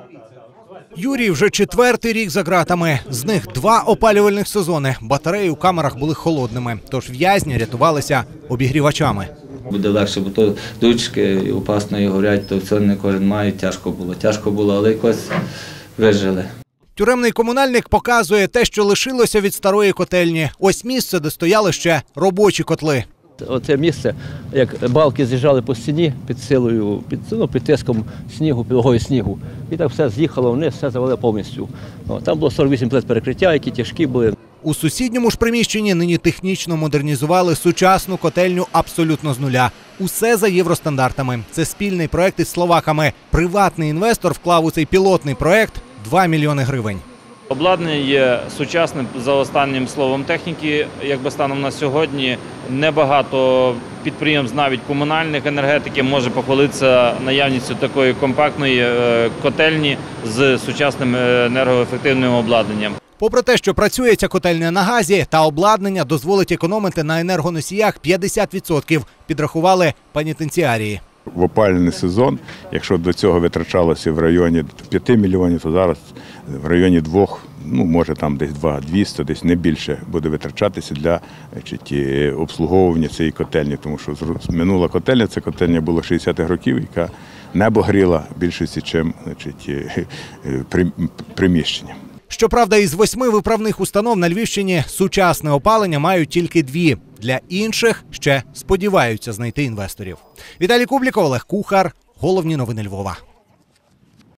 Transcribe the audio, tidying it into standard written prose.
Юрій вже 4-й рік за ґратами. З них 2 опалювальних сезони. Батареї у камерах були холодними, тож в'язні рятувалися обігрівачами. Буде легше, бо то дучки опасно і горять, то все не кожен має. Тяжко було, але якось вижили. Тюремний комунальник показує те, що лишилося від старої котельні. Ось місце, де стояли ще робочі котли. Оце місце, як балки з'їжджали по стіні під силою, під тиском снігу, підлогою снігу. І так все з'їхало вниз, все завалило повністю. Там було 48 плит перекриття, які тяжкі були. У сусідньому ж приміщенні нині технічно модернізували сучасну котельню абсолютно з нуля. Усе за євростандартами. Це спільний проект із словаками. Приватний інвестор вклав у цей пілотний проект 2 мільйони гривень. Обладнання є сучасним за останнім словом техніки. Якби станом на сьогодні небагато підприємств, навіть комунальних енергетики, може похвалитися наявністю такої компактної котельні з сучасним енергоефективним обладнанням. Попри те, що працює ця котельня на газі, та обладнання дозволить економити на енергоносіях 50%, підрахували пенітенціарії. В опалювальний сезон, якщо до цього витрачалося в районі 5 мільйонів, то зараз в районі 2, може там десь 200, десь не більше буде витрачатися для обслуговування цієї котельні. Тому що минула котельня, це котельня була 60-х років, яка небо гріла більшості, чим приміщення. Щоправда, із 8 виправних установ на Львівщині сучасне опалення мають тільки 2. Для інших ще сподіваються знайти інвесторів. Віталій Кубліков, Олег Кухар. Головні новини Львова.